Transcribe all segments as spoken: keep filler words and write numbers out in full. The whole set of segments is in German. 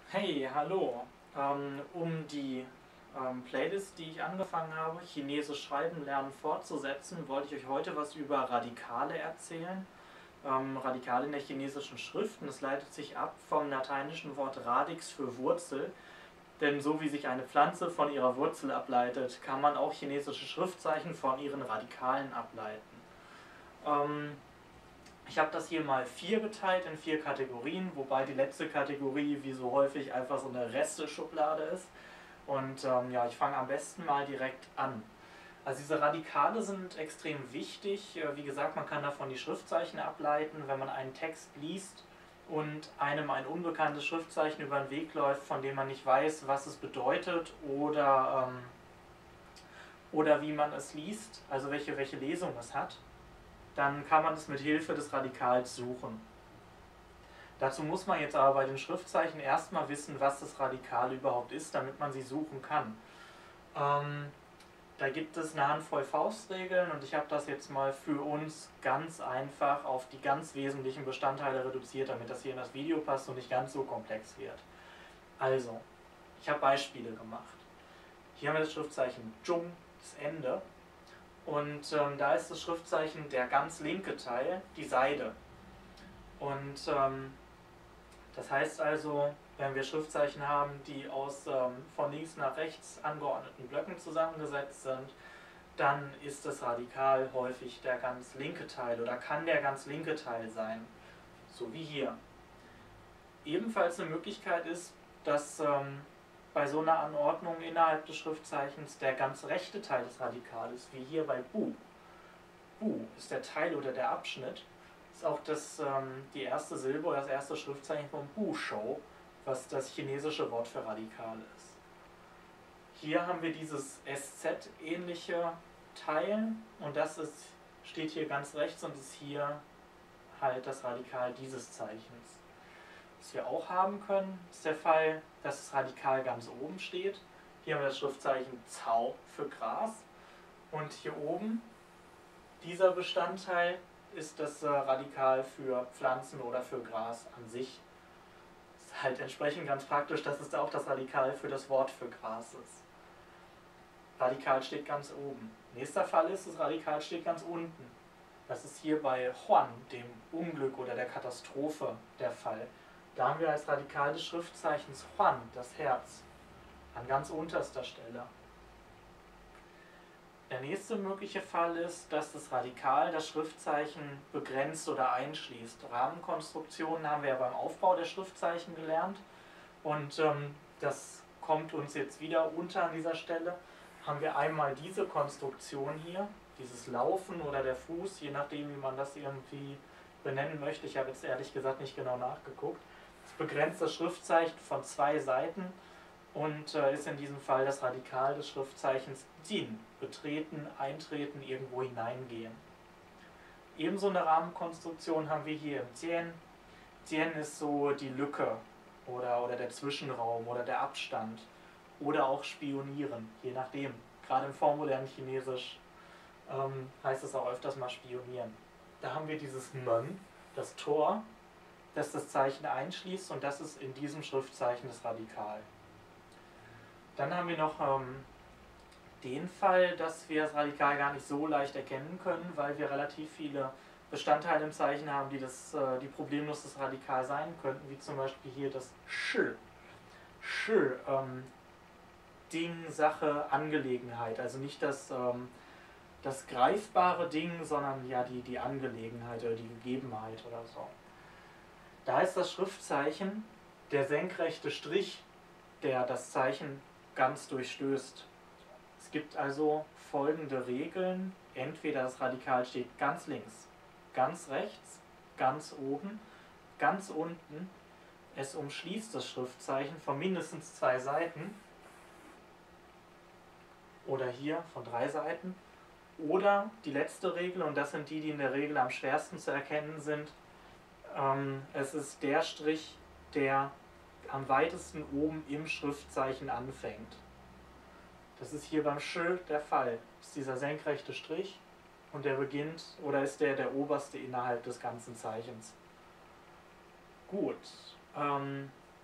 Hey, hallo. Ähm, um die ähm, Playlist, die ich angefangen habe, Chinesisch schreiben lernen fortzusetzen, wollte ich euch heute was über Radikale erzählen. Ähm, Radikale in der chinesischen Schrift, und es leitet sich ab vom lateinischen Wort radix für Wurzel. Denn so wie sich eine Pflanze von ihrer Wurzel ableitet, kann man auch chinesische Schriftzeichen von ihren Radikalen ableiten. Ähm, Ich habe das hier mal vier geteilt in vier Kategorien, wobei die letzte Kategorie wie so häufig einfach so eine Reste-Schublade ist. Und ähm, ja, ich fange am besten mal direkt an. Also diese Radikale sind extrem wichtig. Wie gesagt, man kann davon die Schriftzeichen ableiten, wenn man einen Text liest und einem ein unbekanntes Schriftzeichen über den Weg läuft, von dem man nicht weiß, was es bedeutet oder, ähm, oder wie man es liest, also welche, welche Lesung es hat, dann kann man es mit Hilfe des Radikals suchen. Dazu muss man jetzt aber bei den Schriftzeichen erstmal wissen, was das Radikal überhaupt ist, damit man sie suchen kann. Ähm, da gibt es eine Handvoll Faustregeln und ich habe das jetzt mal für uns ganz einfach auf die ganz wesentlichen Bestandteile reduziert, damit das hier in das Video passt und nicht ganz so komplex wird. Also, ich habe Beispiele gemacht. Hier haben wir das Schriftzeichen Zhong, das Ende. Und ähm, da ist das Schriftzeichen der ganz linke Teil, die Seide. Und ähm, das heißt also, wenn wir Schriftzeichen haben, die aus ähm, von links nach rechts angeordneten Blöcken zusammengesetzt sind, dann ist das Radikal häufig der ganz linke Teil oder kann der ganz linke Teil sein, so wie hier. Ebenfalls eine Möglichkeit ist, dass ähm, bei so einer Anordnung innerhalb des Schriftzeichens der ganz rechte Teil des Radikals, wie hier bei Bu. Bu ist der Teil oder der Abschnitt, ist auch das, ähm, die erste Silbe oder das erste Schriftzeichen vom Bu-Shou, was das chinesische Wort für radikal ist. Hier haben wir dieses S Z-ähnliche Teil und das ist, steht hier ganz rechts und ist hier halt das Radikal dieses Zeichens. Was wir auch haben können, ist der Fall, dass das Radikal ganz oben steht. Hier haben wir das Schriftzeichen Cao für Gras und hier oben, dieser Bestandteil, ist das Radikal für Pflanzen oder für Gras an sich. Ist halt entsprechend ganz praktisch, dass es da auch das Radikal für das Wort für Gras ist. Radikal steht ganz oben. Nächster Fall ist, das Radikal steht ganz unten. Das ist hier bei Huan, dem Unglück oder der Katastrophe, der Fall. Da haben wir als Radikal des Schriftzeichens Huan das Herz, an ganz unterster Stelle. Der nächste mögliche Fall ist, dass das Radikal das Schriftzeichen begrenzt oder einschließt. Rahmenkonstruktionen haben wir ja beim Aufbau der Schriftzeichen gelernt und ähm, das kommt uns jetzt wieder unter an dieser Stelle. Haben wir einmal diese Konstruktion hier, dieses Laufen oder der Fuß, je nachdem wie man das irgendwie benennen möchte. Ich habe jetzt ehrlich gesagt nicht genau nachgeguckt. Es begrenzt das Schriftzeichen von zwei Seiten und äh, ist in diesem Fall das Radikal des Schriftzeichens Jin, betreten, eintreten, irgendwo hineingehen. Ebenso eine Rahmenkonstruktion haben wir hier im Jian. Jian ist so die Lücke oder, oder der Zwischenraum oder der Abstand oder auch spionieren, je nachdem. Gerade im vormodernen Chinesisch ähm, heißt es auch öfters mal spionieren. Da haben wir dieses Men, das Tor, das das Zeichen einschließt und das ist in diesem Schriftzeichen das Radikal. Dann haben wir noch ähm, den Fall, dass wir das Radikal gar nicht so leicht erkennen können, weil wir relativ viele Bestandteile im Zeichen haben, die, das, äh, die problemlos das Radikal sein könnten, wie zum Beispiel hier das Shi. Shi, ähm, Ding, Sache, Angelegenheit. Also nicht das, ähm, das greifbare Ding, sondern ja die, die Angelegenheit oder die Gegebenheit oder so. Da ist das Schriftzeichen der senkrechte Strich, der das Zeichen ganz durchstößt. Es gibt also folgende Regeln. Entweder das Radikal steht ganz links, ganz rechts, ganz oben, ganz unten. Es umschließt das Schriftzeichen von mindestens zwei Seiten. Oder hier von drei Seiten. Oder die letzte Regel, und das sind die, die in der Regel am schwersten zu erkennen sind, ähm, es ist der Strich, der am weitesten oben im Schriftzeichen anfängt. Das ist hier beim Shi der Fall. Das ist dieser senkrechte Strich und der beginnt, oder ist der der oberste innerhalb des ganzen Zeichens. Gut. Ähm,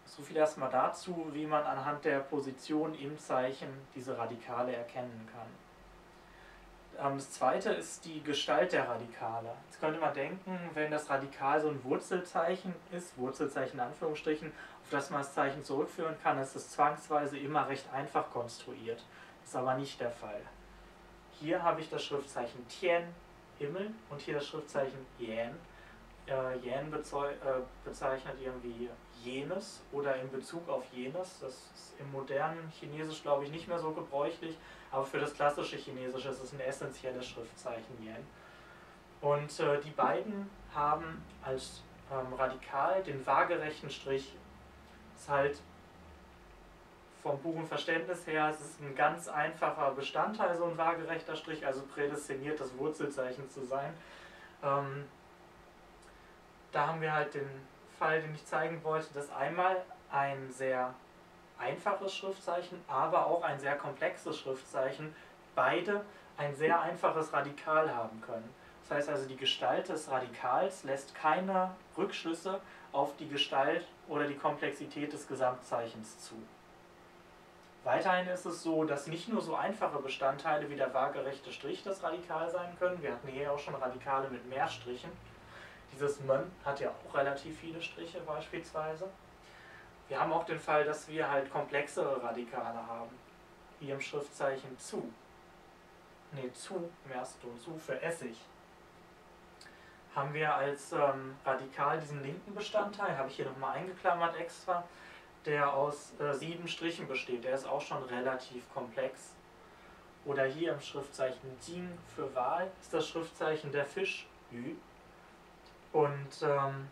So viel erstmal dazu, wie man anhand der Position im Zeichen diese Radikale erkennen kann. Das zweite ist die Gestalt der Radikale. Jetzt könnte man denken, wenn das Radikal so ein Wurzelzeichen ist, Wurzelzeichen in Anführungsstrichen, auf das man das Zeichen zurückführen kann, ist es zwangsweise immer recht einfach konstruiert. Das ist aber nicht der Fall. Hier habe ich das Schriftzeichen Tian, Himmel, und hier das Schriftzeichen Yan. Äh, Yan bezeu äh, bezeichnet irgendwie jenes oder in Bezug auf jenes. Das ist im modernen Chinesisch, glaube ich, nicht mehr so gebräuchlich, aber für das klassische Chinesische ist es ein essentielles Schriftzeichen Yan. Und äh, die beiden haben als ähm, Radikal den waagerechten Strich. Das ist halt vom puren Verständnis her, es ist ein ganz einfacher Bestandteil, so ein waagerechter Strich, also prädestiniert, das Wurzelzeichen zu sein. Ähm, da haben wir halt den Fall, den ich zeigen wollte, dass einmal ein sehr einfaches Schriftzeichen, aber auch ein sehr komplexes Schriftzeichen, beide ein sehr einfaches Radikal haben können. Das heißt also, die Gestalt des Radikals lässt keine Rückschlüsse auf die Gestalt oder die Komplexität des Gesamtzeichens zu. Weiterhin ist es so, dass nicht nur so einfache Bestandteile wie der waagerechte Strich das Radikal sein können. Wir hatten hier auch schon Radikale mit mehr Strichen. Dieses Men hat ja auch relativ viele Striche beispielsweise. Wir haben auch den Fall, dass wir halt komplexere Radikale haben. Hier im Schriftzeichen Zu. Ne, Zu im ersten Ton, Zu für Essig. Haben wir als ähm, Radikal diesen linken Bestandteil, habe ich hier nochmal eingeklammert extra, der aus äh, sieben Strichen besteht. Der ist auch schon relativ komplex. Oder hier im Schriftzeichen Jing für Wal ist das Schriftzeichen der Fisch, Yu. Und ähm,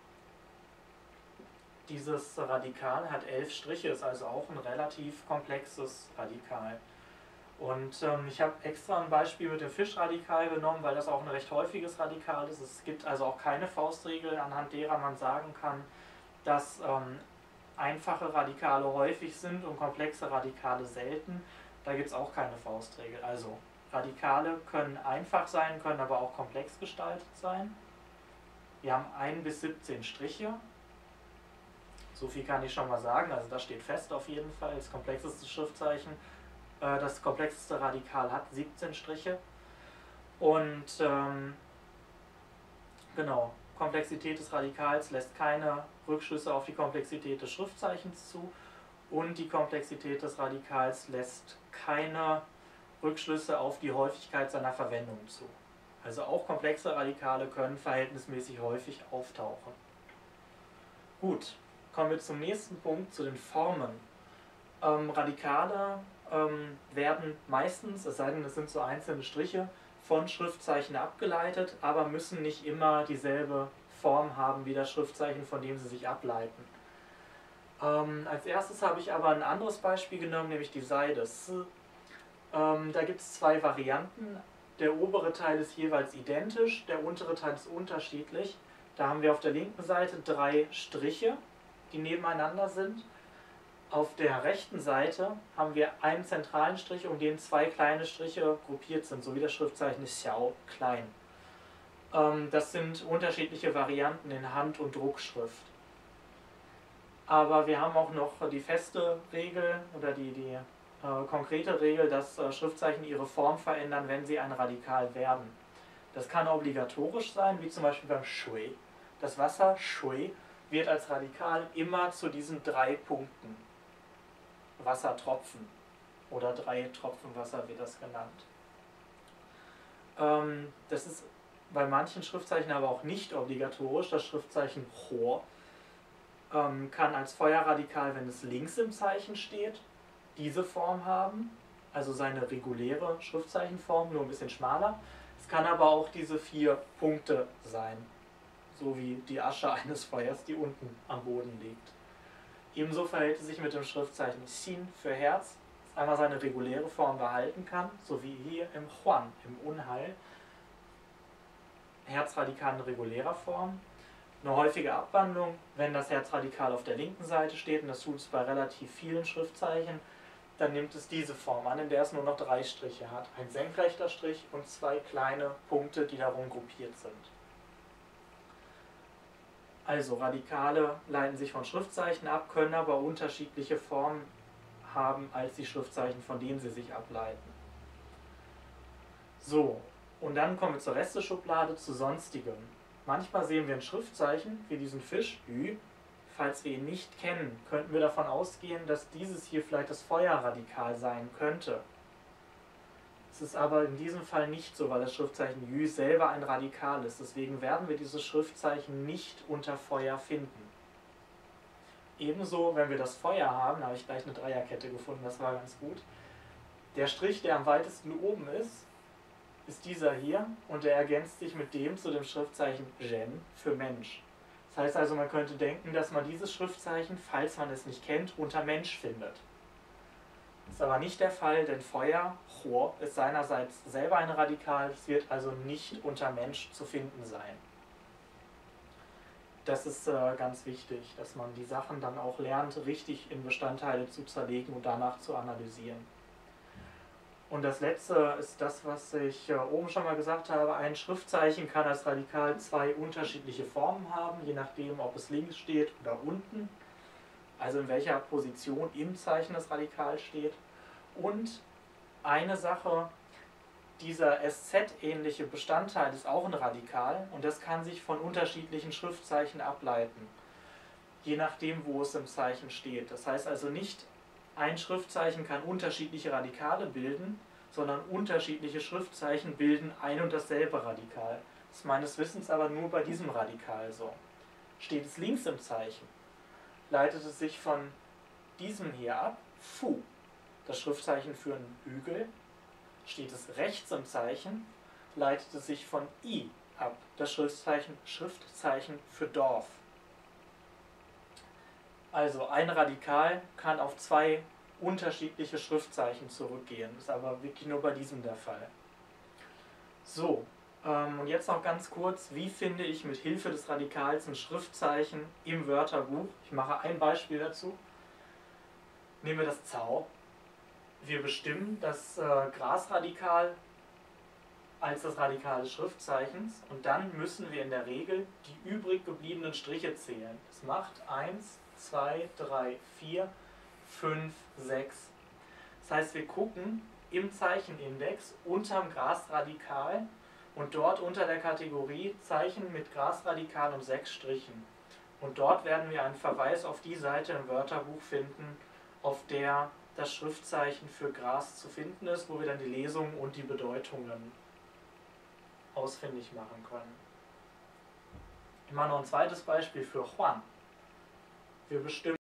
dieses Radikal hat elf Striche, ist also auch ein relativ komplexes Radikal. Und ähm, ich habe extra ein Beispiel mit dem Fischradikal genommen, weil das auch ein recht häufiges Radikal ist. Es gibt also auch keine Faustregel, anhand derer man sagen kann, dass ähm, einfache Radikale häufig sind und komplexe Radikale selten. Da gibt es auch keine Faustregel. Also Radikale können einfach sein, können aber auch komplex gestaltet sein. Wir haben ein bis siebzehn Striche. So viel kann ich schon mal sagen, also das steht fest auf jeden Fall. Das komplexeste Schriftzeichen, äh, das komplexeste Radikal hat siebzehn Striche. Und ähm, genau, Komplexität des Radikals lässt keine Rückschlüsse auf die Komplexität des Schriftzeichens zu und die Komplexität des Radikals lässt keine Rückschlüsse auf die Häufigkeit seiner Verwendung zu. Also auch komplexe Radikale können verhältnismäßig häufig auftauchen. Gut, kommen wir zum nächsten Punkt, zu den Formen. Ähm, Radikale ähm, werden meistens, es sei denn es sind so einzelne Striche, von Schriftzeichen abgeleitet, aber müssen nicht immer dieselbe Form haben wie das Schriftzeichen, von dem sie sich ableiten. Ähm, als erstes habe ich aber ein anderes Beispiel genommen, nämlich die Seide. Ähm, da gibt es zwei Varianten. Der obere Teil ist jeweils identisch, der untere Teil ist unterschiedlich. Da haben wir auf der linken Seite drei Striche, die nebeneinander sind. Auf der rechten Seite haben wir einen zentralen Strich, um den zwei kleine Striche gruppiert sind, so wie das Schriftzeichen Xiao, klein. Ähm, das sind unterschiedliche Varianten in Hand- und Druckschrift. Aber wir haben auch noch die feste Regel oder die, die äh, konkrete Regel, dass äh, Schriftzeichen ihre Form verändern, wenn sie ein Radikal werden. Das kann obligatorisch sein, wie zum Beispiel beim Shui. Das Wasser Shui wird als Radikal immer zu diesen drei Punkten Wassertropfen oder drei Tropfen Wasser wird das genannt. Ähm, das ist bei manchen Schriftzeichen aber auch nicht obligatorisch. Das Schriftzeichen Ho ähm, kann als Feuerradikal, wenn es links im Zeichen steht, diese Form haben, also seine reguläre Schriftzeichenform, nur ein bisschen schmaler. Es kann aber auch diese vier Punkte sein, so wie die Asche eines Feuers, die unten am Boden liegt. Ebenso verhält es sich mit dem Schriftzeichen Xin für Herz, das einmal seine reguläre Form behalten kann, so wie hier im Huan, im Unheil. Herzradikal in regulärer Form. Eine häufige Abwandlung, wenn das Herzradikal auf der linken Seite steht, und das tut es bei relativ vielen Schriftzeichen, dann nimmt es diese Form an, in der es nur noch drei Striche hat. Ein senkrechter Strich und zwei kleine Punkte, die darum gruppiert sind. Also Radikale leiten sich von Schriftzeichen ab, können aber unterschiedliche Formen haben als die Schriftzeichen, von denen sie sich ableiten. So, und dann kommen wir zur Resteschublade, zu Sonstigem. Manchmal sehen wir ein Schriftzeichen, wie diesen Fisch, Ü. Falls wir ihn nicht kennen, könnten wir davon ausgehen, dass dieses hier vielleicht das Feuerradikal sein könnte. Es ist aber in diesem Fall nicht so, weil das Schriftzeichen Jü selber ein Radikal ist. Deswegen werden wir dieses Schriftzeichen nicht unter Feuer finden. Ebenso, wenn wir das Feuer haben, da habe ich gleich eine Dreierkette gefunden, das war ganz gut. Der Strich, der am weitesten oben ist, ist dieser hier und der ergänzt sich mit dem zu dem Schriftzeichen Gen für Mensch. Das heißt also, man könnte denken, dass man dieses Schriftzeichen, falls man es nicht kennt, unter Mensch findet. Das ist aber nicht der Fall, denn Feuer, Chor, ist seinerseits selber ein Radikal, es wird also nicht unter Mensch zu finden sein. Das ist äh, ganz wichtig, dass man die Sachen dann auch lernt, richtig in Bestandteile zu zerlegen und danach zu analysieren. Und das letzte ist das, was ich äh, oben schon mal gesagt habe. Ein Schriftzeichen kann als Radikal zwei unterschiedliche Formen haben, je nachdem, ob es links steht oder unten. Also in welcher Position im Zeichen das Radikal steht. Und eine Sache, dieser S Z-ähnliche Bestandteil ist auch ein Radikal und das kann sich von unterschiedlichen Schriftzeichen ableiten, je nachdem, wo es im Zeichen steht. Das heißt also nicht, ein Schriftzeichen kann unterschiedliche Radikale bilden, sondern unterschiedliche Schriftzeichen bilden ein und dasselbe Radikal. Das ist meines Wissens aber nur bei diesem Radikal so. Steht es links im Zeichen, leitet es sich von diesem hier ab, Fu, das Schriftzeichen für einen Hügel. Steht es rechts im Zeichen, leitet es sich von I ab, das Schriftzeichen, Schriftzeichen für Dorf. Also ein Radikal kann auf zwei unterschiedliche Schriftzeichen zurückgehen, ist aber wirklich nur bei diesem der Fall. So, ähm, und jetzt noch ganz kurz, wie finde ich mit Hilfe des Radikals ein Schriftzeichen im Wörterbuch? Ich mache ein Beispiel dazu. Nehmen wir das Zau. Wir bestimmen das äh, Grasradikal als das Radikal des Schriftzeichens und dann müssen wir in der Regel die übrig gebliebenen Striche zählen. Das macht eins, zwei, drei, vier, fünf, sechs. Das heißt, wir gucken im Zeichenindex unterm Grasradikal und dort unter der Kategorie Zeichen mit Grasradikal und sechs Strichen. Und dort werden wir einen Verweis auf die Seite im Wörterbuch finden, auf der das Schriftzeichen für Gras zu finden ist, wo wir dann die Lesungen und die Bedeutungen ausfindig machen können. Ich mache noch ein zweites Beispiel für Juan. Wir bestimmen